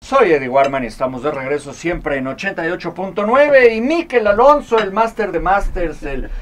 Soy Eddie Warman y estamos de regreso siempre en 88.9 y Mikel Alonso, el máster de masters,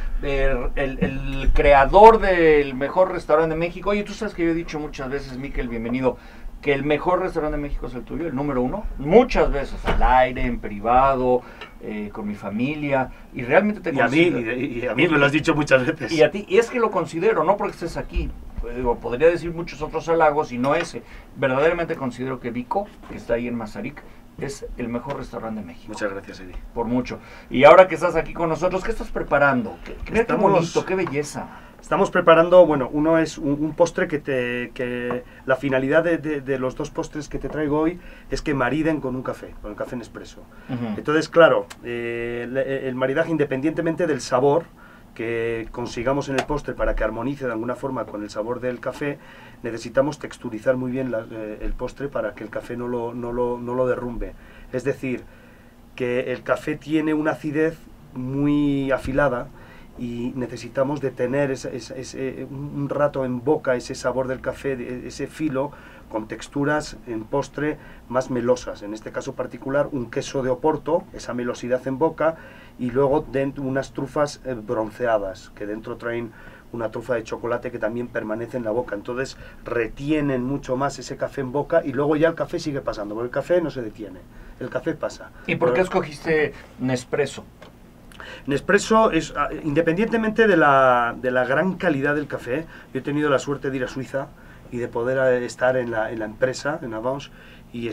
el creador del mejor restaurante de México. Oye, tú sabes que yo he dicho muchas veces, Mikel, bienvenido, que el mejor restaurante de México es el tuyo, el número uno, muchas veces al aire, en privado, con mi familia, y realmente te considero. Y a mí me lo has dicho muchas veces. Y a ti, y es que lo considero, no porque estés aquí, digo, podría decir muchos otros halagos y no ese. Verdaderamente considero que Vico, que está ahí en Mazarik, es el mejor restaurante de México. Muchas gracias, Eddie. Por mucho. Y ahora que estás aquí con nosotros, ¿qué estás preparando? Qué bonito, qué belleza. Estamos preparando, bueno, uno es un postre que la finalidad de los dos postres que te traigo hoy es que mariden con el café Nespresso. Entonces, claro, el maridaje, independientemente del sabor que consigamos en el postre para que armonice de alguna forma con el sabor del café, necesitamos texturizar muy bien el postre para que el café no lo derrumbe. Es decir, que el café tiene una acidez muy afilada y necesitamos de tener un rato en boca ese sabor del café, ese filo, con texturas en postre más melosas. En este caso particular, un queso de Oporto, esa melosidad en boca, y luego dentro unas trufas bronceadas, que dentro traen una trufa de chocolate que también permanece en la boca. Entonces retienen mucho más ese café en boca y luego ya el café sigue pasando, porque el café no se detiene, el café pasa. ¿Y por qué escogiste Nespresso? Nespresso es, independientemente de la gran calidad del café, yo he tenido la suerte de ir a Suiza y de poder estar en la empresa, en Avance, y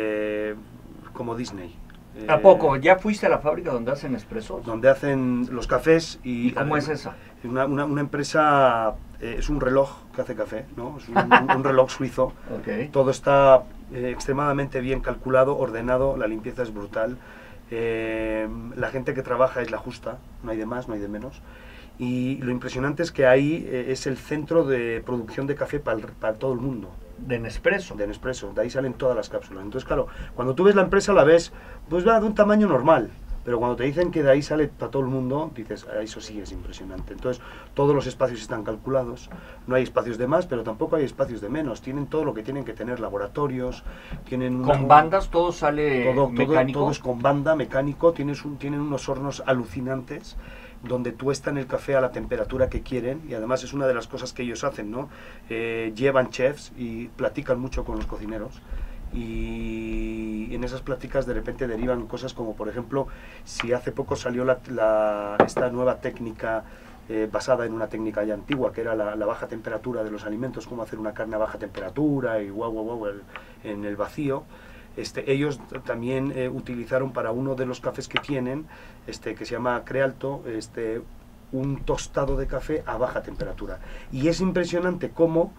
como Disney. ¿A poco? ¿Ya fuiste a la fábrica donde hacen Nespresso? Donde hacen los cafés. ¿Y cómo es esa? Una empresa, es un reloj que hace café, ¿no? Es un reloj suizo. Okay. Todo está extremadamente bien calculado, ordenado, la limpieza es brutal. La gente que trabaja es la justa, no hay de más, no hay de menos. Y lo impresionante es que ahí es el centro de producción de café para todo el mundo. ¿De Nespresso? De Nespresso, de ahí salen todas las cápsulas. Entonces, claro, cuando tú ves la empresa la ves, pues va de un tamaño normal. Pero cuando te dicen que de ahí sale para todo el mundo, dices, eso sí es impresionante. Entonces, todos los espacios están calculados, no hay espacios de más, pero tampoco hay espacios de menos. Tienen todo lo que tienen que tener, laboratorios, tienen... ¿Con bandas todo sale mecánico? Todo es con banda, mecánico, tienen unos hornos alucinantes, donde tuestan el café a la temperatura que quieren, y además es una de las cosas que ellos hacen, ¿no? Llevan chefs y platican mucho con los cocineros, y en esas pláticas de repente derivan cosas como, por ejemplo, si hace poco salió esta nueva técnica basada en una técnica ya antigua, que era la baja temperatura de los alimentos, cómo hacer una carne a baja temperatura y en el vacío. Ellos también utilizaron para uno de los cafés que tienen, que se llama Crealto, un tostado de café a baja temperatura. Y es impresionante cómo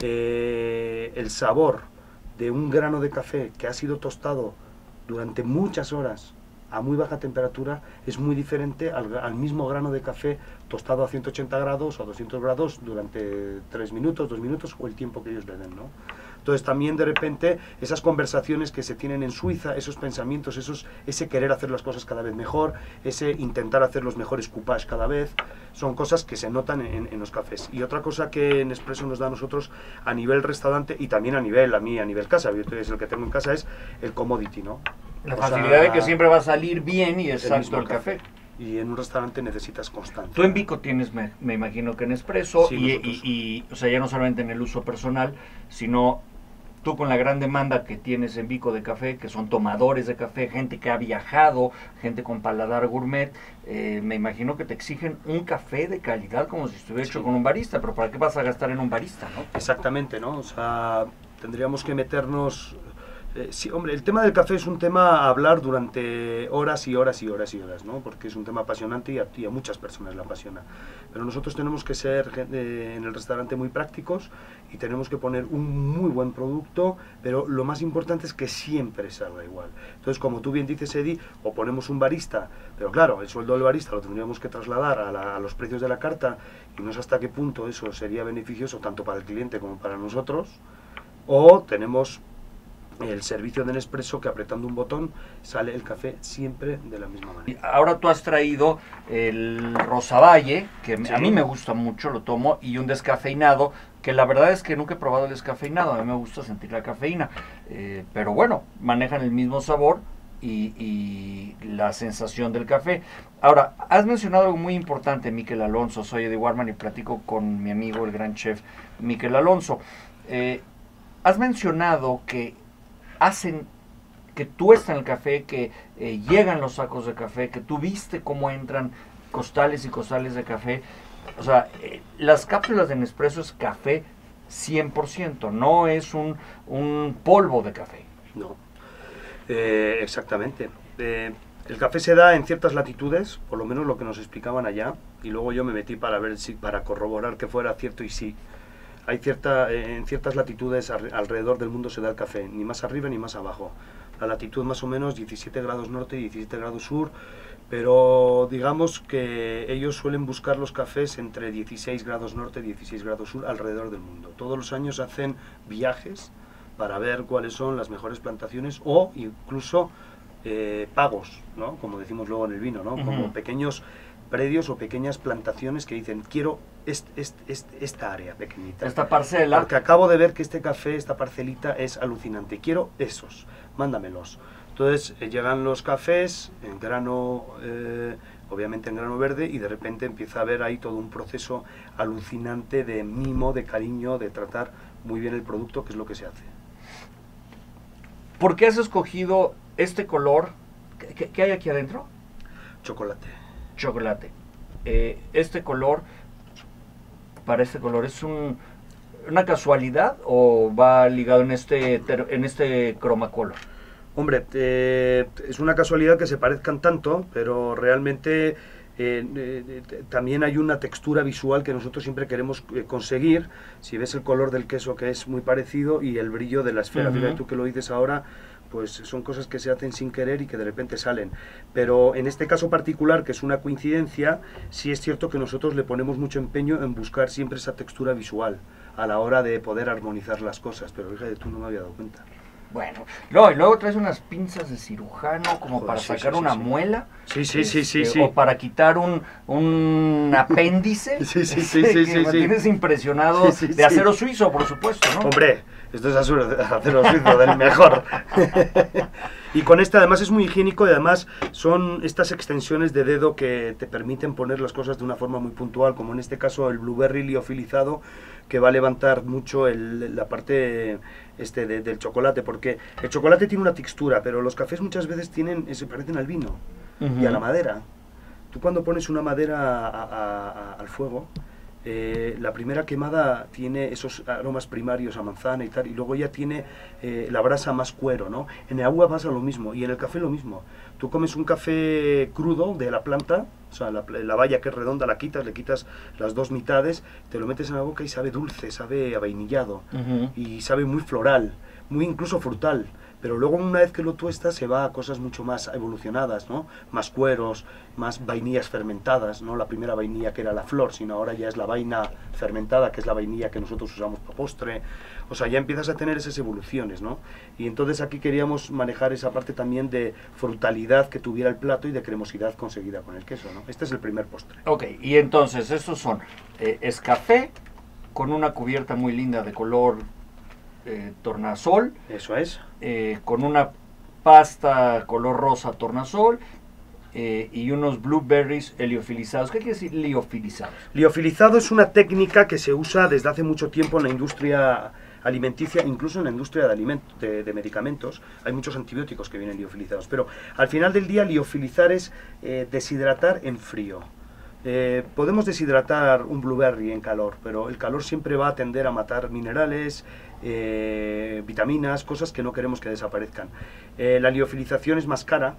el sabor de un grano de café que ha sido tostado durante muchas horas a muy baja temperatura es muy diferente al mismo grano de café tostado a 180 grados o 200 grados durante 3 minutos, 2 minutos o el tiempo que ellos le den, ¿no? Entonces también de repente esas conversaciones que se tienen en Suiza, esos pensamientos, ese querer hacer las cosas cada vez mejor, ese intentar hacer los mejores coupage cada vez, son cosas que se notan en los cafés. Y otra cosa que Nespresso nos da a nosotros a nivel restaurante y también a nivel casa, yo es el que tengo en casa, es el commodity, ¿no? La facilidad de que siempre va a salir bien y exacto el café. Y en un restaurante necesitas constancia. Tú en Vico tienes, me imagino que Nespresso, sí, y o sea, ya no solamente en el uso personal, sino tú con la gran demanda que tienes en Vico de café, que son tomadores de café, gente que ha viajado, gente con paladar gourmet, me imagino que te exigen un café de calidad como si estuviera hecho con un barista, pero ¿para qué vas a gastar en un barista, no? Exactamente, ¿no? O sea, tendríamos que meternos... sí, hombre, el tema del café es un tema a hablar durante horas y horas y horas y horas, ¿no? Porque es un tema apasionante y a muchas personas le apasiona. Pero nosotros tenemos que ser en el restaurante muy prácticos y tenemos que poner un muy buen producto, pero lo más importante es que siempre salga igual. Entonces, como tú bien dices, Eddie, o ponemos un barista, pero claro, el sueldo del barista lo tendríamos que trasladar a los precios de la carta y no sé hasta qué punto eso sería beneficioso tanto para el cliente como para nosotros, o tenemos el servicio de Nespresso, que apretando un botón sale el café siempre de la misma manera. Ahora tú has traído el Rosavalle, que Sí. a mí me gusta mucho, lo tomo, y un descafeinado, que la verdad es que nunca he probado el descafeinado, a mí me gusta sentir la cafeína, pero bueno, manejan el mismo sabor y la sensación del café. Ahora, has mencionado algo muy importante, Miquel Alonso. Soy Eddie Warman y platico con mi amigo, el gran chef Miquel Alonso. Has mencionado que hacen que tuestan el café, que llegan los sacos de café, que tú viste cómo entran costales y costales de café. O sea, las cápsulas de Nespresso es café 100%, no es un polvo de café. No, exactamente. El café se da en ciertas latitudes, por lo menos lo que nos explicaban allá, y luego yo me metí para ver si, para corroborar que fuera cierto, y sí. Hay en ciertas latitudes alrededor del mundo se da el café, ni más arriba ni más abajo. La latitud más o menos 17 grados norte y 17 grados sur, pero digamos que ellos suelen buscar los cafés entre 16 grados norte y 16 grados sur alrededor del mundo. Todos los años hacen viajes para ver cuáles son las mejores plantaciones o incluso pagos, ¿no? Como decimos luego en el vino, ¿no? Como pequeños predios o pequeñas plantaciones que dicen, quiero esta área pequeñita. Esta parcela. Porque acabo de ver que este café, esta parcelita es alucinante. Quiero esos, mándamelos. Entonces llegan los cafés en grano, obviamente en grano verde, y de repente empieza a haber ahí todo un proceso alucinante de mimo, de cariño, de tratar muy bien el producto, que es lo que se hace. ¿Por qué has escogido este color? ¿Qué hay aquí adentro? Chocolate. Chocolate. Este color, para este color, ¿es una casualidad o va ligado en este cromacolor? Hombre, es una casualidad que se parezcan tanto, pero realmente también hay una textura visual que nosotros siempre queremos conseguir. Si ves el color del queso, que es muy parecido, y el brillo de la esfera, fíjate tú que lo dices ahora, pues son cosas que se hacen sin querer y que de repente salen. Pero en este caso particular, que es una coincidencia, sí es cierto que nosotros le ponemos mucho empeño en buscar siempre esa textura visual a la hora de poder armonizar las cosas, pero fíjate tú, no me había dado cuenta. Bueno, no, y luego traes unas pinzas de cirujano como Joder, para sí, sacar sí, una sí. muela. Sí. O para quitar un apéndice. Sí. Me tienes impresionado de acero suizo, por supuesto, ¿no? Hombre, esto es acero suizo del mejor. Y con este además es muy higiénico, y además son estas extensiones de dedo que te permiten poner las cosas de una forma muy puntual, como en este caso el blueberry liofilizado, que va a levantar mucho la parte del chocolate, porque el chocolate tiene una textura, pero los cafés muchas veces se parecen al vino y a la madera. Tú cuando pones una madera al fuego, la primera quemada tiene esos aromas primarios a manzana y tal, y luego ya tiene la brasa más cuero, ¿no? En el agua pasa lo mismo, y en el café lo mismo. Tú comes un café crudo de la planta, o sea, la baya que es redonda, le quitas las dos mitades, te lo metes en la boca y sabe dulce, sabe avainillado, y sabe muy floral, muy incluso frutal. Pero luego una vez que lo tuestas se va a cosas mucho más evolucionadas, ¿no? Más cueros, más vainillas fermentadas, no la primera vainilla que era la flor, sino ahora ya es la vaina fermentada, que es la vainilla que nosotros usamos para postre. O sea, ya empiezas a tener esas evoluciones, ¿no? Y entonces aquí queríamos manejar esa parte también de frutalidad que tuviera el plato y de cremosidad conseguida con el queso, ¿no? Este es el primer postre. Ok, y entonces estos son, es café con una cubierta muy linda de color tornasol. Eso es. Con una pasta color rosa tornasol y unos blueberries liofilizados. ¿Qué quiere decir liofilizados? Liofilizado es una técnica que se usa desde hace mucho tiempo en la industria alimenticia, incluso en la industria de medicamentos. Hay muchos antibióticos que vienen liofilizados, pero al final del día liofilizar es deshidratar en frío. Podemos deshidratar un blueberry en calor, pero el calor siempre va a tender a matar minerales, vitaminas, cosas que no queremos que desaparezcan. La liofilización es más cara,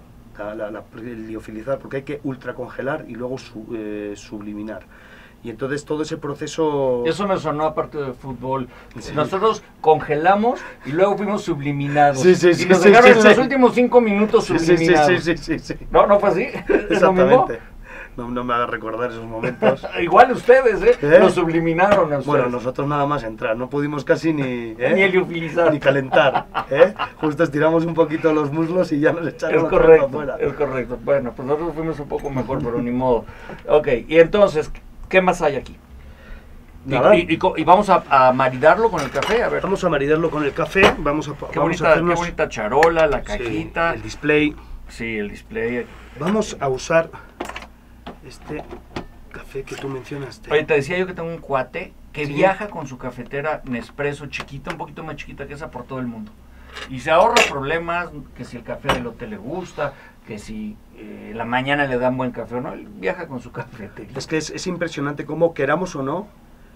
el liofilizar, porque hay que ultracongelar y luego subliminar. Y entonces todo ese proceso... Eso me sonó a parte de fútbol. Sí. Nosotros congelamos y luego fuimos subliminados. Sí, y nos dejaron en los últimos 5 minutos subliminados. Sí. ¿No fue así? ¿Es lo mismo? No me hagas recordar esos momentos. Igual ustedes, lo subliminaron a ustedes. Bueno, nosotros nada más entrar, no pudimos casi ni heliofilizar. ni calentar. Justo estiramos un poquito los muslos y ya nos echaron afuera. Es correcto. Bueno, pues nosotros fuimos un poco mejor, pero ni modo. Ok, y entonces, ¿qué más hay aquí? Nada. Y vamos a maridarlo con el café, a ver. Vamos a maridarlo con el café, Qué bonita charola, la cajita. Sí, el display. Sí, el display. Vamos a usar este café que tú mencionaste. Oye, te decía yo que tengo un cuate que viaja con su cafetera Nespresso chiquita, un poquito más chiquita que esa, por todo el mundo. Y se ahorra problemas, que si el café del hotel le gusta, que si en la mañana le dan buen café o no. Él viaja con su cafetería. Es que es impresionante cómo, queramos o no,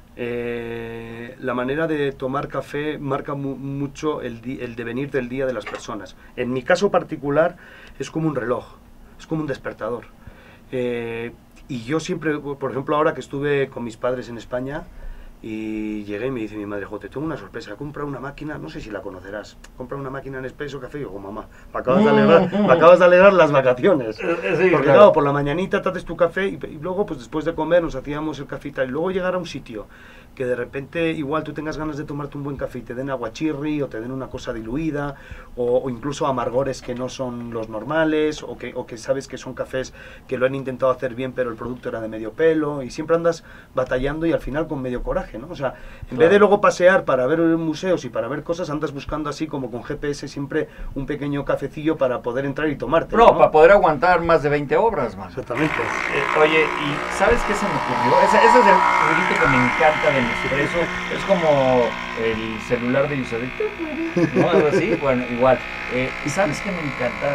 la manera de tomar café marca mucho el devenir del día de las personas. En mi caso particular es como un reloj, es como un despertador. Y yo siempre, por ejemplo, ahora que estuve con mis padres en España y llegué y me dice mi madre, te tengo una sorpresa, compra una máquina, no sé si la conocerás, compra una máquina Nespresso Café. Y yo, mamá, me acabas de alegrar las vacaciones. Sí, porque claro, por la mañanita te haces tu café y luego pues después de comer nos hacíamos el café y tal. Y luego llegar a un sitio que de repente igual tú tengas ganas de tomarte un buen café y te den aguachirri o te den una cosa diluida o incluso amargores que no son los normales o que sabes que son cafés que lo han intentado hacer bien pero el producto era de medio pelo y siempre andas batallando y al final con medio coraje, ¿no? O sea, en vez de luego pasear para ver museos y para ver cosas, andas buscando así como con GPS siempre un pequeño cafecillo para poder entrar y tomarte. No, para poder aguantar más de 20 obras, man. Exactamente. Oye, ¿y sabes qué se me ocurrió? Ese es el ruidito que me encanta del Nespresso. Es como el celular de Isabel, ¿no? Algo así. Bueno, igual. ¿Y sabes qué me encanta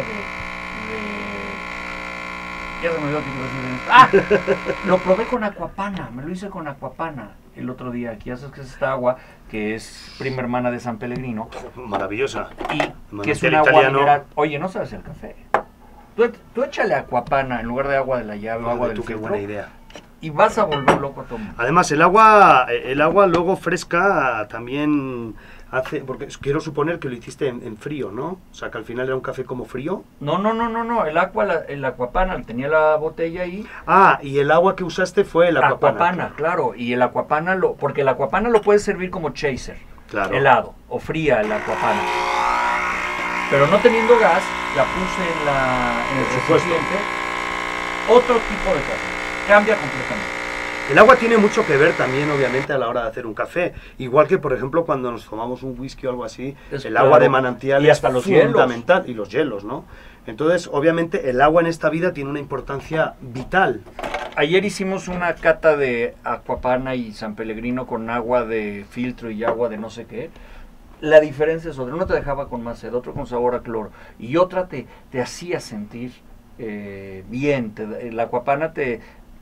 ya se me olvidó que iba a decir. Lo probé con Aquapana, me lo hice con Aquapana el otro día. Aquí ya sabes que es esta agua que es prima hermana de San Pellegrino. Maravillosa. Y que es un agua mineral. Oye, no sabes el café. Tú échale Aquapana en lugar de agua de la llave o agua del filtro. Qué buena idea. Y vas a volver loco a tomar. Además, el agua luego fresca también hace, porque quiero suponer que lo hiciste en frío, ¿no? O sea, que al final era un café como frío. No, el Aquapana, tenía la botella ahí. Ah, y el agua que usaste fue el Aquapana. Aquapana, claro, y el Aquapana, porque el Aquapana lo puedes servir como chaser, claro, helado, o fría el Aquapana. Pero no teniendo gas, la puse en el recipiente, otro tipo de café. Cambia completamente. El agua tiene mucho que ver también, obviamente, a la hora de hacer un café. Igual que, por ejemplo, cuando nos tomamos un whisky o algo así, el agua de manantial es fundamental. Y los hielos, ¿no? Entonces, obviamente, el agua en esta vida tiene una importancia vital. Ayer hicimos una cata de Aquapana y San Pellegrino con agua de filtro y agua de no sé qué. La diferencia es otra. Uno te dejaba con más sed, otro con sabor a cloro. Y otra te hacía sentir bien. La Aquapana te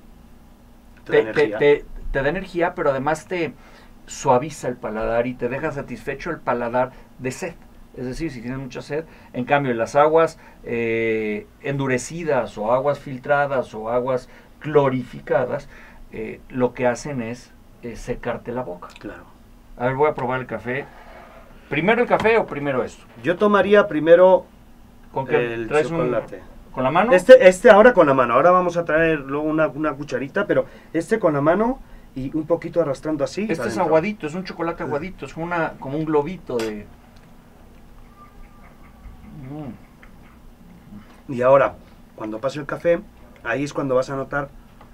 da energía, pero además te suaviza el paladar y te deja satisfecho el paladar de sed. Es decir, si tienes mucha sed, en cambio las aguas endurecidas o aguas filtradas o aguas clorificadas, lo que hacen es secarte la boca. Claro. A ver, voy a probar el café. ¿Primero el café o primero esto? Yo tomaría primero ¿con qué? El chocolate. ¿Con la mano? Este ahora con la mano. Ahora vamos a traer luego una cucharita, pero este con la mano y un poquito arrastrando así. Este es aguadito, es un chocolate aguadito, es como un globito de... Y ahora, cuando pase el café, ahí es cuando vas a notar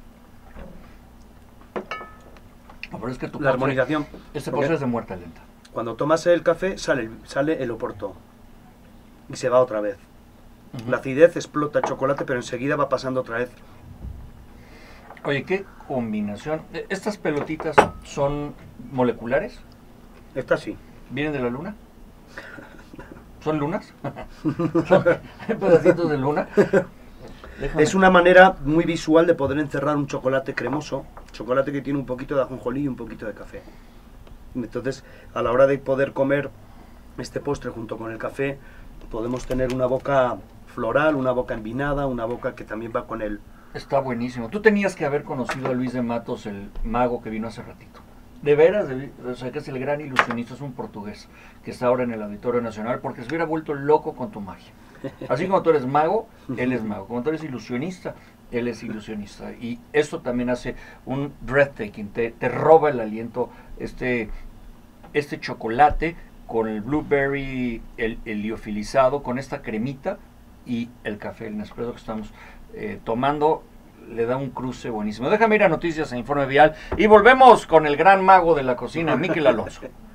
pero es que la armonización. Este postre es de muerte lenta. Cuando tomas el café, sale el Oporto y se va otra vez. La acidez explota el chocolate, pero enseguida va pasando otra vez. Oye, qué combinación. ¿Estas pelotitas son moleculares? Estas sí. ¿Vienen de la luna? ¿Son lunas? ¿Son pedacitos de luna? Déjame. Es una manera muy visual de poder encerrar un chocolate cremoso, chocolate que tiene un poquito de ajonjolí y un poquito de café. Entonces, a la hora de poder comer este postre junto con el café, podemos tener una boca floral, una boca envinada, una boca que también va con él. Está buenísimo. Tú tenías que haber conocido a Luis de Matos, el mago que vino hace ratito. De veras, o sea, que es el gran ilusionista, es un portugués que está ahora en el Auditorio Nacional, porque se hubiera vuelto loco con tu magia. Así como tú eres mago, él es mago. Como tú eres ilusionista, Él es ilusionista y esto también hace un breathtaking, te roba el aliento este chocolate con el blueberry, el liofilizado, con esta cremita y el café, el Nespresso que estamos tomando, le da un cruce buenísimo. Déjame ir a noticias e informe vial y volvemos con el gran mago de la cocina, Mikel Alonso.